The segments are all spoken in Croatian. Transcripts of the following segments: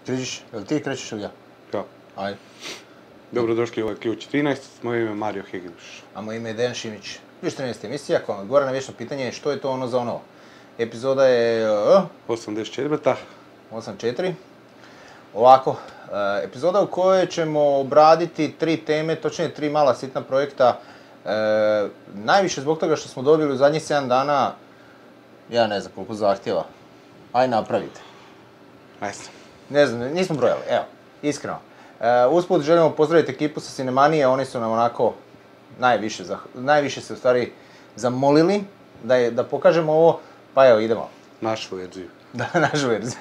Križiš, jel ti krećeš ili ja? Ja. Ajde. Dobrodošli u ovaj Ključ 13, moje ime je Mario Hegenuš. A moje ime je Dejan Šimić. Ključ 13 emisija koja odgovara na vječno pitanje što je to ono za ono. Epizoda je 84. 8.4. Ovako, epizoda u kojoj ćemo obraditi 3 teme, točnije 3 mala sitna projekta. Najviše zbog toga što smo dobili u zadnjih 7 dana, ja ne znam koliko zahtjeva. Aj napravite. Ajde. Ne znam, nismo brojali, evo, iskreno. Usput želimo pozdraviti ekipu sa Cinemanije, oni su nam onako najviše se u stvari zamolili da pokažemo ovo, pa evo idemo. Našu verziju. Da, našu verziju.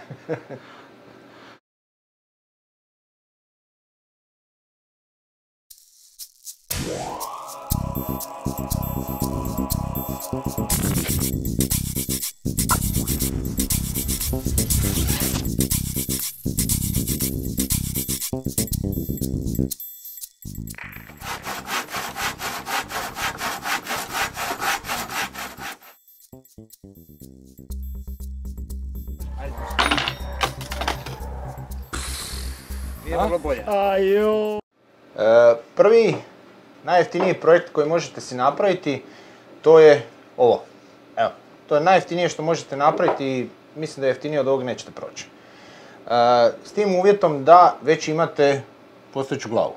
Nije bilo bolje. Prvi, najjeftiniji projekt koji možete si napraviti, to je ovo. Evo, to je najjeftinije što možete napraviti i mislim da je jeftinije od ovog nećete proći. S tim uvjetom da već imate postojeću glavu.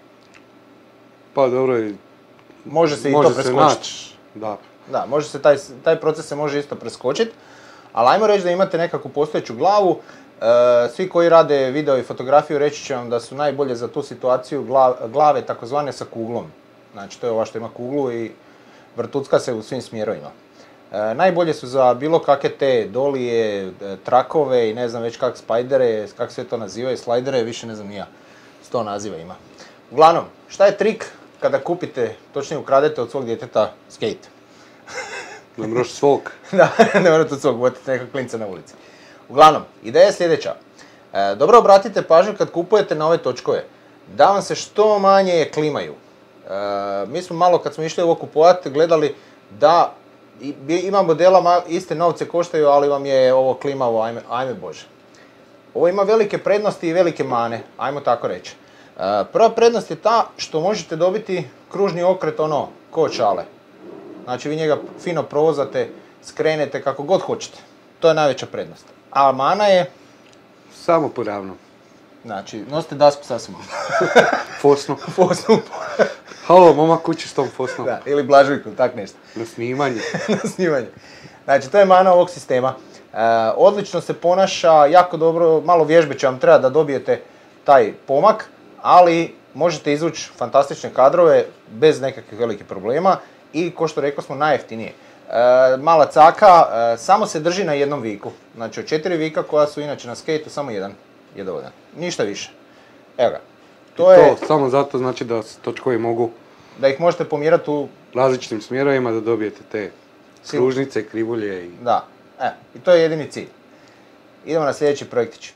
Pa dobro, Može se i to preskočiti. Da. Da, može se taj proces se može isto preskočiti, ali ajmo reći da imate nekakvu postojeću glavu. Svi koji rade video i fotografiju reći će vam da su najbolje za tu situaciju glave takozvane sa kuglom. Znači to je ova što ima kuglu i vrtucka se u svim smjerovima. Najbolje su za bilo kakve te dolije, trakove i ne znam već kak spajdere, kak sve to nazivaju, slajdere, više ne znam ni ja. 100 naziva ima. Uglavnom, šta je trik kada kupite, točnije ukradete od svog djeteta skate? Ne moraš svog. Da, ne morate od svog, vodite nekog klinca na ulici. Uglavnom, ideja je sljedeća. Dobro obratite pažnju kad kupujete na ove točkove, da vam se što manje klimaju. Mi smo malo kad smo išli ovo kupovati gledali da ima modela, iste novce koštaju, ali vam je ovo klimavo, ajme Bože. Ovo ima velike prednosti i velike mane, ajmo tako reći. Prva prednost je ta što možete dobiti kružni okret ko čale. Znači vi njega fino provozate, skrenete kako god hoćete. To je najveća prednost. A mana je... Samo poravno. Znači, nosite dasku sasvim. Fosnu. Fosnu. Halo, momak kući s tom fosnom. Da, ili blažujku, tak nešto. Na snimanje. Na snimanje. Znači, to je mana ovog sistema. Odlično se ponaša, jako dobro, malo vježbe će vam treba da dobijete taj pomak, ali možete izvući fantastične kadrove bez nekakvih velikih problema i, ko što rekao smo, najjeftinije. Mala caka, samo se drži na jednom viku. Znači od 4 vika koja su inače na skateu, samo jedan je dovoljan. Ništa više. Evo ga. To samo zato znači da točkovi mogu... Da ih možete pomjerati u... različitim smjerovima da dobijete te kružnice, krivulje i... Da. I to je jedini cilj. Idemo na sljedeći projektić.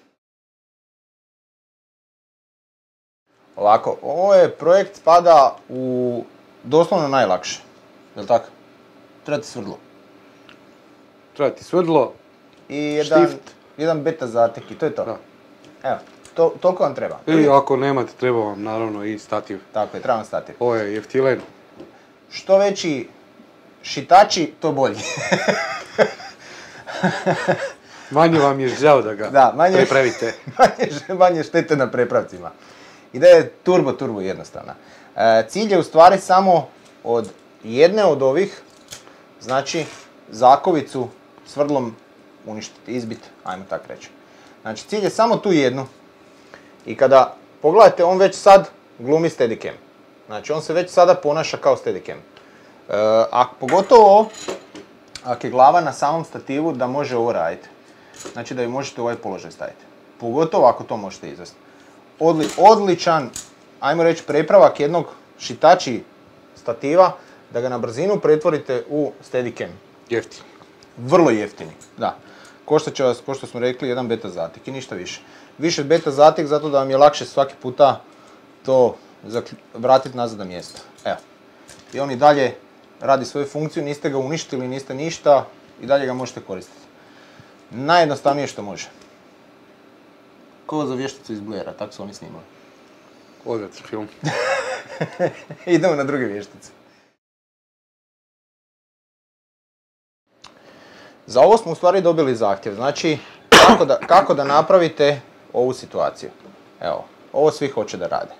Ovako, ovo je projekt spada u doslovno najlakše. Jel' tako? Treba ti svrdlo. Treba ti svrdlo, i štift. Jedan beta zatek i to je to. Da. Evo, toliko vam treba. Ili ako nemate, treba vam naravno i stativ. Tako je, treba vam stativ. Ovo je jeftilen. Što veći šitači, to bolji. Manje vam je žao da ga prepravite. Manje štete na prepravcima. Ideja je turbo jednostavna. Cilj je u stvari samo od jedne od ovih, znači zakovicu svrdlom uništiti, izbiti, ajmo tako reći. Znači cilj je samo tu jednu. I kada pogledate, on već sad glumi Steadicam. Znači on se već sada ponaša kao Steadicam. A pogotovo ako je glava na samom stativu da može ovo raditi. Znači da ju možete u ovaj položaj staviti. Pogotovo ako to možete izvesti. Odličan, ajmo reći, prepravak jednog šitači stativa da ga na brzinu pretvorite u Steadicam. Jeftini. Vrlo jeftini, da. Koštat će vas, ko što smo rekli, jedan beta zatik i ništa više. Više beta zatik zato da vam je lakše svaki puta to vratiti nazad na mjesto. Evo. I on i dalje radi svoju funkciju, niste ga uništili, niste ništa i dalje ga možete koristiti. Najjednostavnije što može. Ko za vješticu iz Blaira, tako su oni snimali. Odličan film. Idemo na druge vještice. Za ovo smo u stvari dobili zahtjev, znači kako da napravite ovu situaciju. Evo, ovo svi hoće da rade.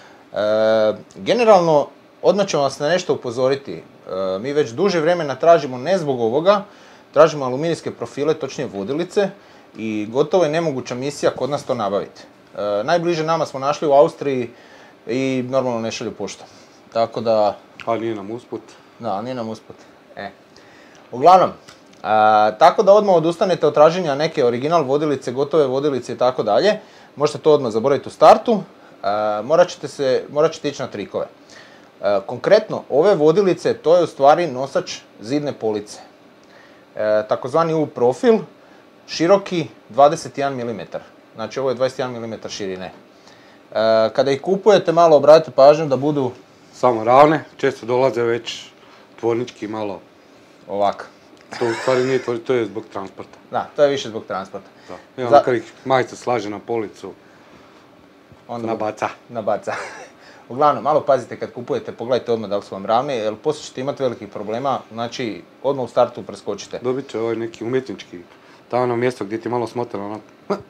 Generalno, odmah ćemo vas na nešto upozoriti. Mi već duže vremena tražimo, ne zbog ovoga, tražimo aluminijske profile, točnije vodilice, i gotovo je nemoguća misija kod nas to nabaviti. Najbliže nama smo našli u Austriji i normalno ne šalju poštom. Tako da... A nije nam usput. Da, nije nam usput. Uglavnom, tako da odmah odustanete od traženja neke original vodilice, gotove vodilice i tako dalje. Možete to odmah zaboraviti u startu. Morat ćete ići na trikove. Konkretno, ove vodilice, to je u stvari nosač zidne police. Takozvani U profil, široki 21 mm. Znači ovo je 21 mm širine. Kada ih kupujete, malo obratite pažnju da budu... Samo ravne, često dolaze već tvornički malo... Ovako. To u stvari nije tvornički, to je zbog transporta. Da, to je više zbog transporta. Da. I onda kad ih majica slaže na policu, onda nabaca. Uglavnom, malo pazite kad kupujete, pogledajte odmah da li su vam ravne, jer poslije ćete imati velikih problema, znači odmah u startu preskočite. Dobit će ovaj neki umjetnički, tamo mjesto gdje ti malo smotano, ono...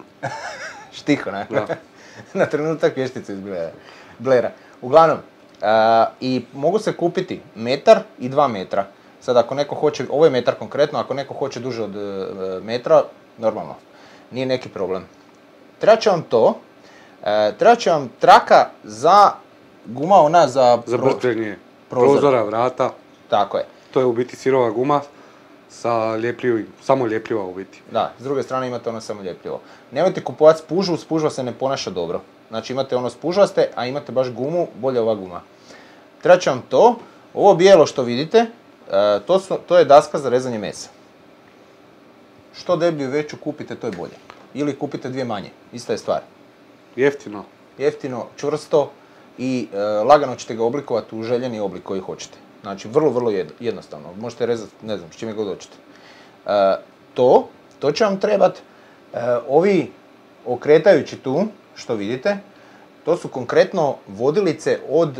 Štiho, ne? Da. Na trenutak vješticu iz Blaira. Uglavnom, i mogu se kupiti 1 i 2 metra. Sad ako neko hoće, ovo je metar konkretno, ako neko hoće duže od metra, normalno, nije neki problem. Treba će vam to, treba će vam traka za guma ona za... Za brkljenje prozora, vrata. Tako je. To je u biti sirova guma sa ljepljivim, samo ljepljiva u biti. Da, s druge strane imate ono samo ljepljivo. Nemojte kupovati spužvu, spužva se ne ponaša dobro. Znači imate ono spužvaste, a imate baš gumu, bolje ova guma. Treba će vam to, ovo bijelo što vidite, to je daska za rezanje mesa. Što deblju veću kupite, to je bolje. Ili kupite 2 manje, ista je stvar. Jeftino. Jeftino, čvrsto i lagano ćete ga oblikovati u željeni oblik koji hoćete. Znači, vrlo, vrlo jednostavno. Možete rezati, ne znam, s čime god hoćete. To će vam trebati. Ovi okretajući tu, što vidite, to su konkretno vodilice od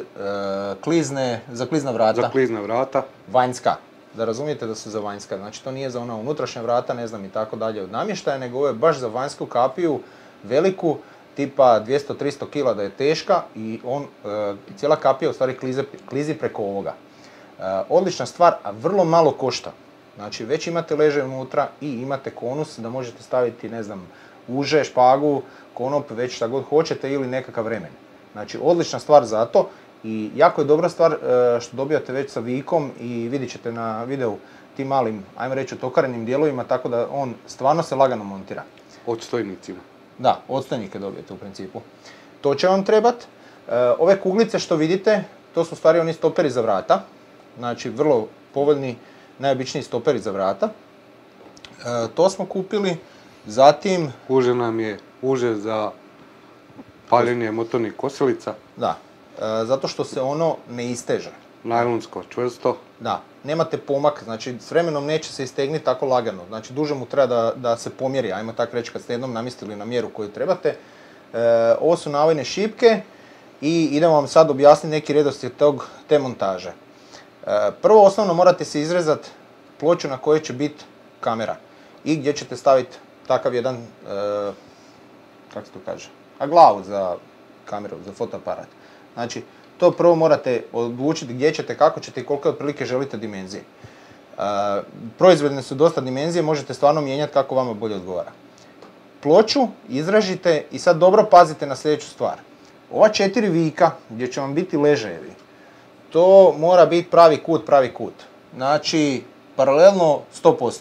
za klizna vrata. Za klizna vrata. Vanjska. Da razumijete da su za vanjska. Znači, to nije za ona unutrašnja vrata, ne znam, i tako dalje od namještaja, nego ovo je baš za vanjsku kapiju, veliku, tipa 200-300 kg da je teška i cijela kapija u stvari klizi preko ovoga. Odlična stvar, a vrlo malo košta. Znači već imate leže unutra i imate konus da možete staviti, ne znam, uže, špagu, konop, već šta god hoćete ili nekakav remen. Znači odlična stvar za to i jako je dobra stvar što dobijate već sa vikom i vidit ćete na videu tim malim, ajmo reći, otokarenim dijelovima, tako da on stvarno se lagano montira. Odstojnicima. Da, odstojnike dobijete u principu. To će vam trebati. Ove kuglice što vidite, to su u stvari oni stoperi za vrata. Znači vrlo povoljni, najobičniji stoperi za vrata. To smo kupili. Zatim... Uže nam je uže za paljenje motornih kosilica. Da, zato što se ono ne isteže. Najlonsko, čvrsto. Da, nemate pomak, znači s vremenom neće se istegniti tako lagano. Znači duže mu treba da se pomjeri, ajmo tako reći kad ste jednom namjestili na mjeru koju trebate. Ovo su navojne šipke i idemo vam sad objasniti neki redoslijed te montaže. Prvo osnovno morate se izrezati ploču na kojoj će biti kamera i gdje ćete staviti takav jedan, kako se to kaže, glavu za kameru, za fotoaparat. Znači, to prvo morate odlučiti gdje ćete, kako ćete i koliko otprilike želite dimenzije. Proizvodne su dosta dimenzije, možete stvarno mijenjati kako vama bolje odgovara. Ploču izražite i sad dobro pazite na sljedeću stvar. Ova 4 vika gdje će vam biti ležajevi, to mora biti pravi kut. Znači, paralelno 100%.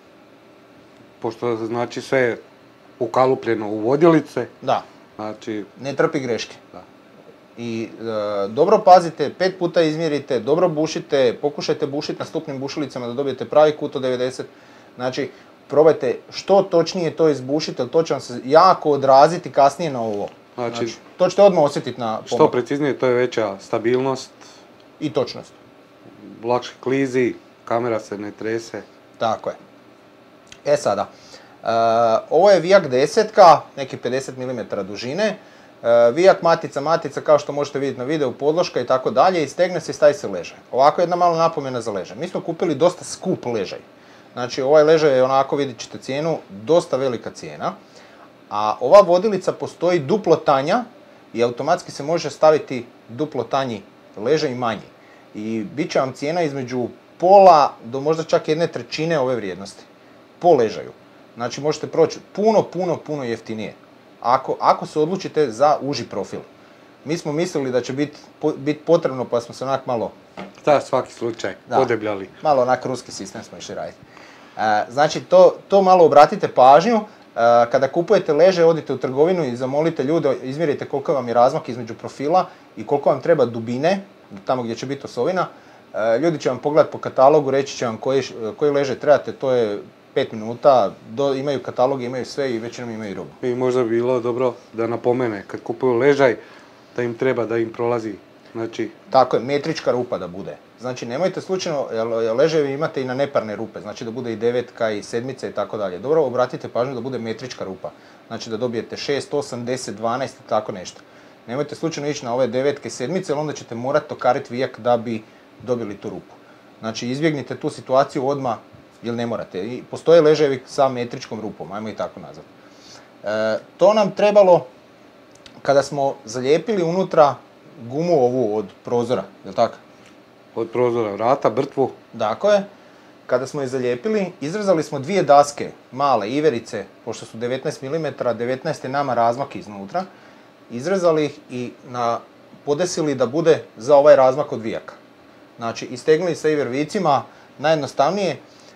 Pošto znači sve je ukalupljeno u vodilice. Da. Znači... Ne trpi greške. Da. I dobro pazite, 5 puta izmjerite, dobro bušite, pokušajte bušiti na stupnim bušilicama da dobijete pravi kut od 90. Znači, probajte što točnije to izbušiti, jer to će vam se jako odraziti kasnije na ovo. Znači, to ćete odmah osjetiti na pomak. Što preciznije, to je veća stabilnost. I točnost. Lakše klizi, kamera se ne trese. Tako je. E sada, Ovo je vijak desetka, nekih 50 mm dužine. Vijak matica kao što možete vidjeti na videu, podloška i tako dalje, i stegne se i stavi se ležaj. Ovako jedna mala napomena za ležaj. Mi smo kupili dosta skup ležaj. Znači ovaj ležaj je onako, vidjet ćete cijenu, dosta velika cijena. A ova vodilica postoji duplo tanja i automatski se može staviti duplo tanji ležaj i manji. I bit će vam cijena između pola do možda čak 1/3 ove vrijednosti. Po ležaju. Znači možete proći puno jeftinije. Ako se odlučite za uži profil. Mi smo mislili da će biti potrebno, pa smo se onak malo... Da, svaki slučaj, podebljali. Malo onak ruski sistem smo išli raditi. Znači to malo obratite pažnju. Kada kupujete ležaj, odite u trgovinu i zamolite ljude, izmjerite koliko vam je razmak između profila i koliko vam treba dubine, tamo gdje će biti osovina. Ljudi će vam pogledati po katalogu, reći će vam koji ležaj trebate, to je 5 minuta, imaju katalog, imaju sve i većinom imaju robu. I možda bi bilo dobro da napomene, kad kupuju ležaj, da im treba da im prolazi, znači... Tako je, metrička rupa da bude. Znači nemojte slučajno, ležajevi imate i na neparne rupe, znači da bude i 9 i 7 i tako dalje. Dobro, obratite pažnju da bude metrička rupa. Znači da dobijete 6, 8, 10, 12 i tako nešto. Nemojte slučajno ići na ove 9 i 7, jer onda ćete morati tokariti vijak da bi dobili tu rupu. Znači izbjegnite tu situaciju odmah, jer ne morate. I postoje ležajevi sa metričkom rupom, ajmo i tako nazvati. To nam trebalo kada smo zalijepili unutra gumu ovu od prozora, je li tako? Od prozora vrata, brtvu. Tako je. Kada smo je zalijepili, izrezali smo 2 daske, male iverice, pošto su 19 mm, 19 je nama razmak iznutra. Izrezali ih i podesili da bude za ovaj razmak od vijaka. Znači, istegnuli sa iver vicima, najjednostavnije.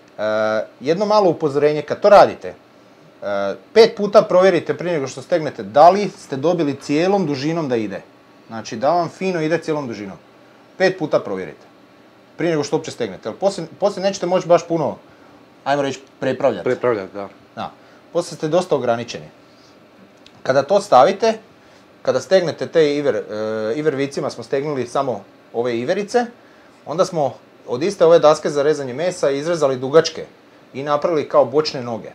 Jedno malo upozorenje, kad to radite, 5 puta provjerite prije nego što stegnete da li ste dobili cijelom dužinom da ide. Znači, da vam fino ide cijelom dužinom. 5 puta provjerite. Prije nego što uopće stegnete. Jer poslije nećete moći baš puno, ajmo reći, prepravljati. Prepravljati, da. Da. Poslije ste dosta ograničeni. Kada to stavite, kada stegnete te iver vicima, smo stegnuli samo ove iverice, onda smo od iste ove daske za rezanje mesa izrezali dugačke i napravili kao bočne noge.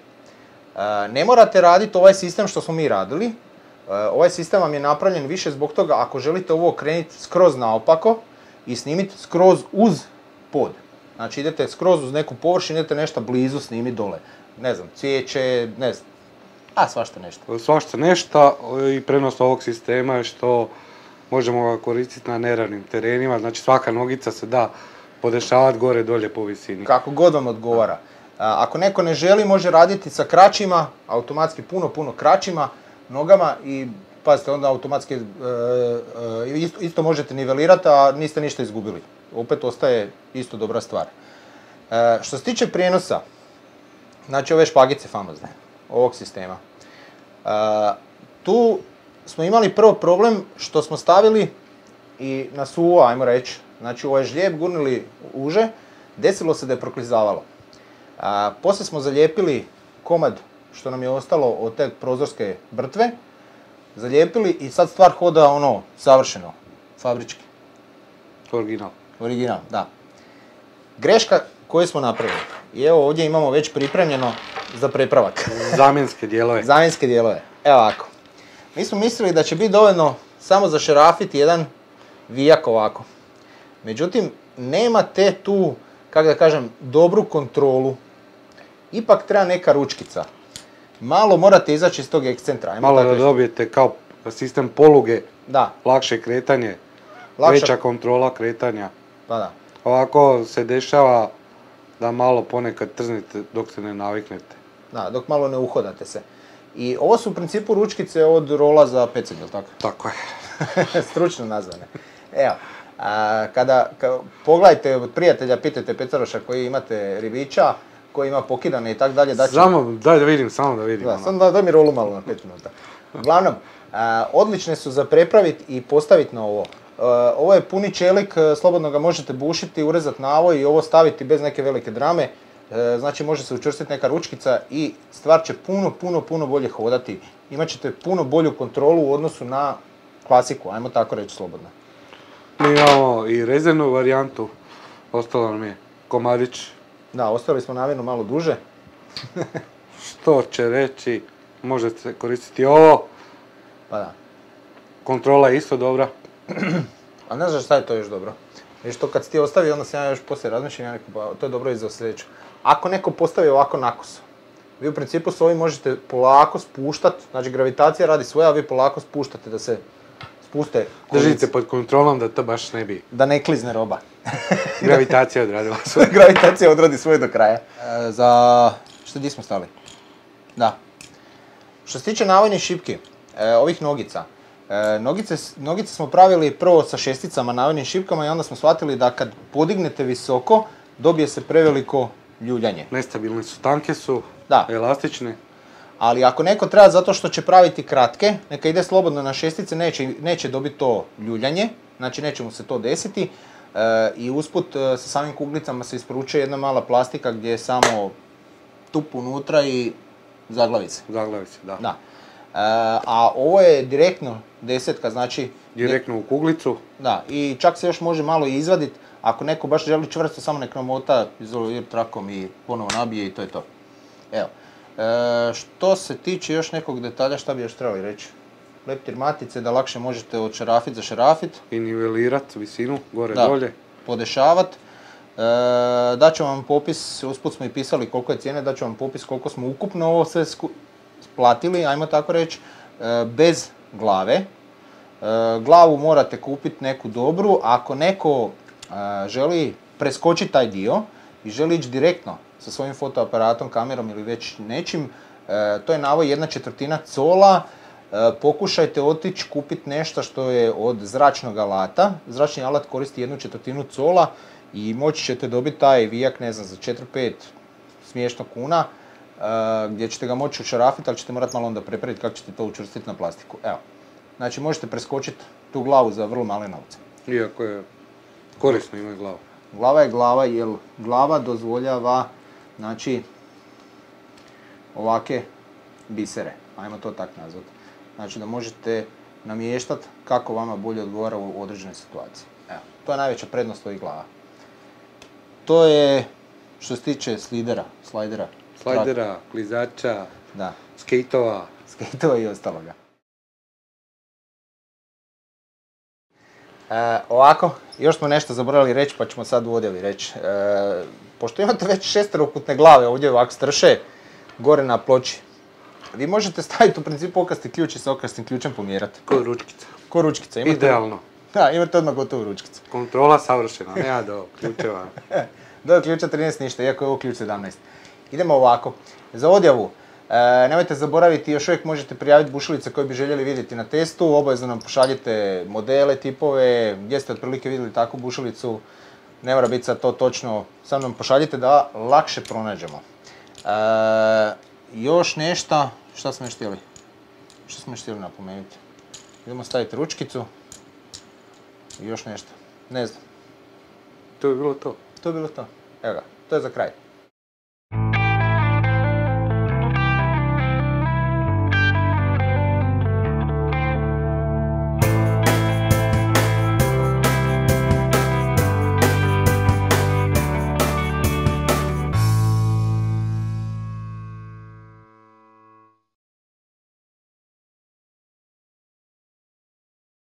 Ne morate raditi ovaj sistem što smo mi radili. Ovaj sistem vam je napravljen više zbog toga ako želite ovo okrenuti skroz naopako i snimiti skroz uz pod. Znači idete skroz uz neku površinu, idete nešto blizu snimiti dole. Ne znam, cvijeće, ne znam, svašta nešto. Svašta nešto i prenos ovog sistema je što možemo ga koristiti na neravnim terenima, znači svaka nogica se da podešavati gore dolje po visini. Kako god vam odgovara. Ako neko ne želi, može raditi sa kraćima, automatski puno kraćima nogama i pazite, onda automatski isto možete nivelirati, a niste ništa izgubili. Opet ostaje isto dobra stvar. Što se tiče prijenosa, znači ove špagice famozne, ovog sistema, tu smo imali prvo problem što smo stavili i na suvo, ajmo reći, znači ovaj žlijeb gurnili uže, desilo se da je proklizavalo. Poslije smo zalijepili komad što nam je ostalo od te prozorske brtve, zalijepili i sad stvar hoda savršeno, fabrički. Original, da. Greška koju smo napravili. I evo ovdje imamo već pripremljeno za prepravak. Zamjenske dijelove. Evo ovako. Mi smo mislili da će biti dovoljno samo zašarafiti jedan vijak ovako. Međutim, nemate tu, kako da kažem, dobru kontrolu. Ipak treba neka ručkica. Malo morate izaći iz tog ekscentra. Malo da dobijete kao sistem poluge, da. Lakše kretanje, veća kontrola kretanja. Pa da. Ovako se dešava da malo ponekad trznete dok se ne naviknete. Da, dok malo ne uhodate se. I ovo su u principu ručkice od rola za pecanje, jel tako? Tako je. Stručno nazvane. Evo, kada pogledajte od prijatelja, pitajte pecaroša koji imate ribiča, koji ima pokidane i tako dalje. Samo da vidim. Da, samo daj mi rolu malo na 5 minuta. Uglavnom, odlične su za prepraviti i postaviti na ovo. Ovo je puni čelik, slobodno ga možete bušiti, urezati na ovo i ovo staviti bez neke velike drame. Znači može se učvrstiti neka ručkica i stvar će puno bolje hodati. Imaćete puno bolju kontrolu u odnosu na klasiku, ajmo tako reći slobodno. Mi imamo i rezervnu varijantu, ostalo nam je komadić. Da, ostavili smo namjerno malo duže. Prostor će reći, možete koristiti ovo. Pa da. Kontrola je isto dobra. A ne znaš šta je to još dobro? Viš to kad si ti ostavi, onda sam ja još poslije razmišljam, ja rekao, pa to je dobro i za sljedeću. Ako neko postavi ovako nakos, vi u principu s ovim možete polako spuštati, znači gravitacija radi svoje, a vi polako spuštate da se spuste kolice. Držite pod kontrolom da to baš ne bi. Da ne klizne roba. Gravitacija odradila svoje. Gravitacija odradi svoje do kraja. Što gdje smo stali? Da. Što se tiče navojnih šipki, ovih nogica. Nogice smo pravili prvo sa šesticama navojnim šipkama i onda smo shvatili da kad podignete visoko, dobije se preveliko ljuljanje. Nestabilne su, tanke su, Da. elastične. Ali ako neko treba zato što će praviti kratke, neka ide slobodno na šestice, neće dobiti to ljuljanje, znači neće mu se to desiti. I usput sa samim kuglicama se isporučuje jedna mala plastika gdje je samo tup unutra i zaglavice. Zaglavice, da. Da. A ovo je direktno desetka, znači... Direktno u kuglicu. Da, i čak se još može malo i izvaditi. Ako neko baš želi čvrsto, samo nek namota izolir trakom i ponovo nabije i to je to. Evo. Što se tiče još nekog detalja, šta bi još trebali reći? Leptir matice da lakše možete od šarafit za šarafit. I nivelirat visinu, gore Da, dolje. podešavat. Daću vam popis, usput smo i pisali koliko je cijene, daću vam popis koliko smo ukupno ovo sve platili, ajmo tako reći, bez glave. Glavu morate kupiti neku dobru, ako neko želi preskočiti taj dio i želi ići direktno sa svojim fotoaparatom, kamerom ili već nečim, to je navoj 1/4 cola. Pokušajte otići kupiti nešto što je od zračnog alata. Zračni alat koristi 1/4 cola i moći ćete dobiti taj vijak, ne znam, za 4-5 smiješno kuna, gdje ćete ga moći ušarafiti, ali ćete morati malo onda prepraviti kako ćete to učvrstiti na plastiku. Evo. Znači možete preskočiti tu glavu za vrlo male novce. Iako je korisno imati glavu. Glava je glava jer glava dozvoljava, znači, ovake bisere, ajmo to tako nazvati. Znači da možete namještati kako vama bolje odgovara u određenoj situaciji. Evo, to je najveća prednost ovih glava. To je što se tiče slajdera. Slajdera, klizača, Da. skejtova. Skejtova i ostaloga. Ovako, još smo nešto zaboravili reći, pa ćemo sad u odjavi reći. Pošto imate već šesterokutne glave ovdje ovako strše, gore na ploči, vi možete staviti u principu okasti ključ i sa okastim ključem pomjerati. Ko ručkica. Ko ručkica. Idealno. Da, imate odmah gotovu ručkicu. Kontrola savršena, nema do ključeva. Do ključa 13 ništa, iako je ovo ključ 17. Idemo ovako. Za odjavu, nemojte zaboraviti, još uvijek možete prijaviti bušilice koje bi željeli vidjeti na testu. Obavezno nam pošaljite modele, tipove, gdje ste otprilike vidjeli takvu bušilicu. Ne mora biti sad to točno, samo nam pošaljite da lakše pronađemo. Još nešto, šta smo još htjeli? Što smo još htjeli napomenuti? Idemo staviti ručkicu. I još nešto. Ne znam. To je bilo to. To je bilo to. Evo ga, to je za kraj.